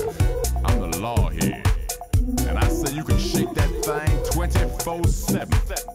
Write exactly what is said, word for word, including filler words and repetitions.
sheriff. I'm the law here. And I say you can shake that thing twenty-four seven.